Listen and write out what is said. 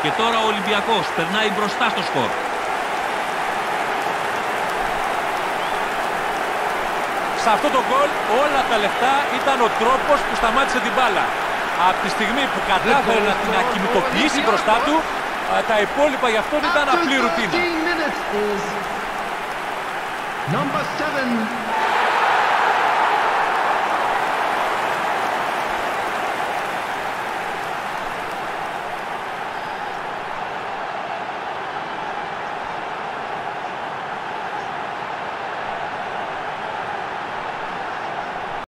Και τώρα ο Ολυμπιακός περνάει μπροστά στο σκορ. Σε αυτό το γκολ όλα τα λεφτά ήταν ο τρόπος που σταμάτησε την μπάλα. Από τη στιγμή που κατάφερε να την ακινητοποιήσει μπροστά του, τα υπόλοιπα για αυτόν ήταν απλή ρουτίνα.